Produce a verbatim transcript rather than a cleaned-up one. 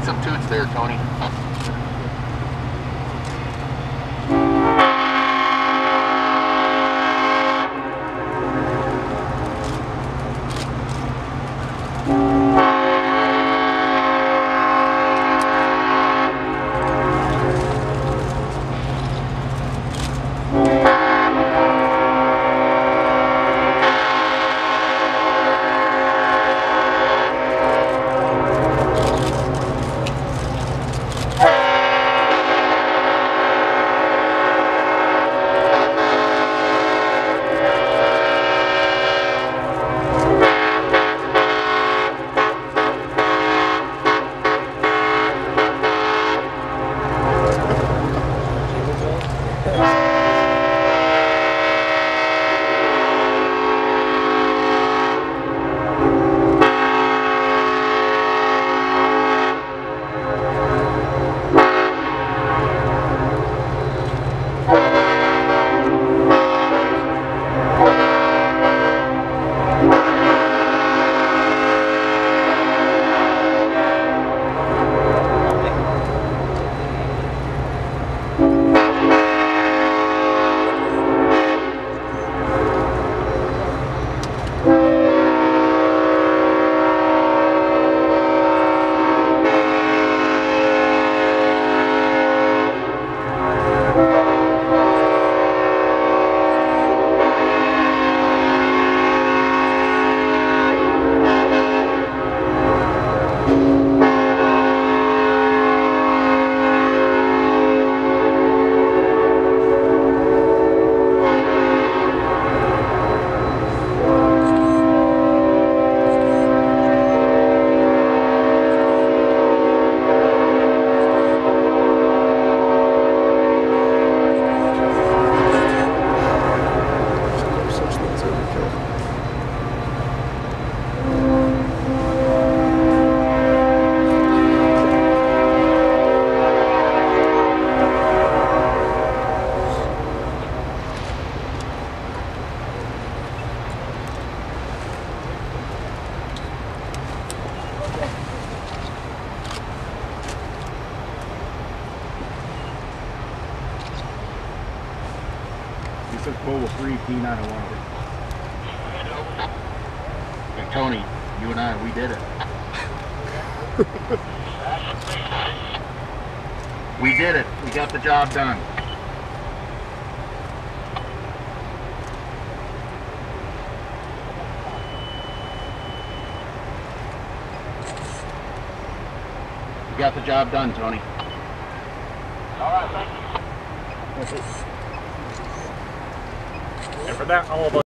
need some toots there, Tony. He said pull with three P nine oh one. And Tony, you and I, we did it. We did it. We got the job done. We got the job done, Tony. All right, thank you. And for that, all of us.